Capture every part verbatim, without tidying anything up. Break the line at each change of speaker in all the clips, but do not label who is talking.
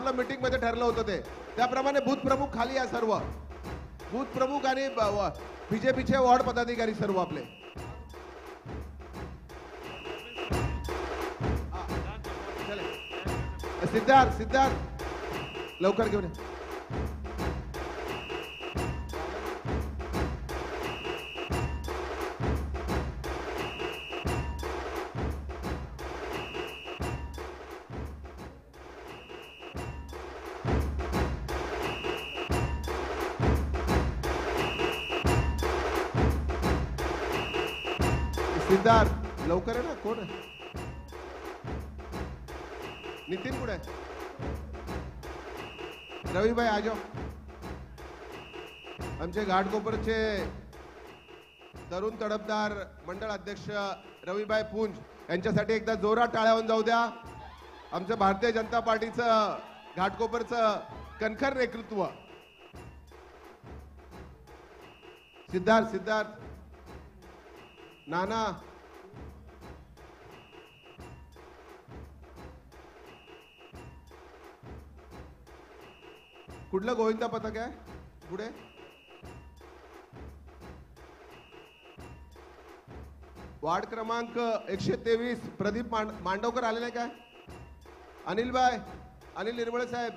आपलं मीटिंग मध्ये ठरलं होतं ते त्याप्रमाणे बूथ प्रमुख खाली आहे सर्व बूथ प्रमुख आणि बीजेपीचे वॉर्ड पदाधिकारी सर्व आपले सिद्धार्थ सिद्धार्थ लवकर घेऊन ये सिद्धार्थ लवकर आहे ना कोण आहे नितीन कुठे आहे रविभाई आ जाओ आमचे घाटकोपरचे तरुण तडफदार मंडळ अध्यक्ष रविभाई पुंज यांच्यासाठी एकदा जोरात टाळ्यावरून जाऊ द्या आमचं भारतीय जनता पार्टीचं घाटकोपरचं कणखर नेतृत्व सिद्धार्थ सिद्धार्थ नाना कुठलं गोविंदा पथक आहे पुढे वार्ड क्रमांक एकशे तेवीस प्रदीप मांडवकर आलेले काय अनिल भाई अनिल निर्मळे साहेब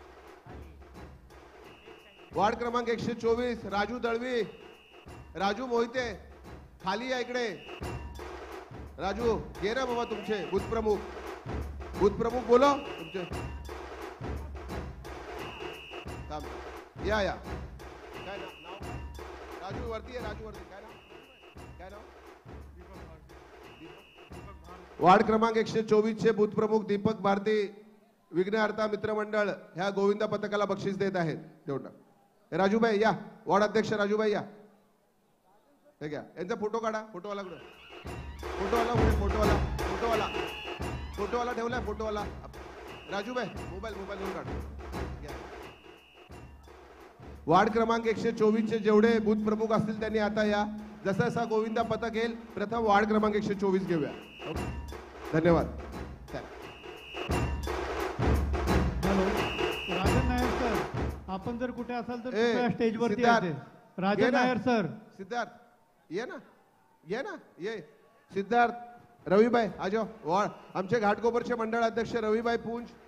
वार्ड क्रमांक एकशे चोवीस राजू दळवी राजू मोहिते खाली आहे इकडे राजू ये ना बाबा तुमचे बूथ प्रमुख बूथ प्रमुख बोलो तुमचे या या काय नाव राजू वरती आहे राजू वरती काय नाव काय नाव वार्ड क्रमांक एकशे चोवीस चे बूथ प्रमुख दीपक भारती विघ्नहर्ता मित्रमंडळ ह्या गोविंदा पथकाला बक्षीस देत आहेत तेवढं राजूभाई या वार्ड अध्यक्ष राजूभाई या हे घ्या यांचा फोटो काढा फोटोवाला कुठे फोटोवाला कुठे फोटोवाला फोटोवाला फोटोवाला ठेवलाय फोटोवाला राजूभाई मोबाईल मोबाईल घेऊन काढ वार्ड क्रमांक एकशे चोवीस चे जेवढे बूथ प्रमुख असतील त्यांनी आता या जसा जसा गोविंदा पथक येईल प्रथम वार्ड क्रमांक एकशे चोवीस घेऊया धन्यवाद
हॅलो राजन नायर सर आपण जर कुठे असाल तर स्टेजवरती यायचे राजन नायर सर
सिद्धार्थ ये ना ये ना ये सिद्धार्थ रविभाई आ जाओ वार्ड आमचे घाटकोपरचे मंडळ अध्यक्ष रविभाई पुंज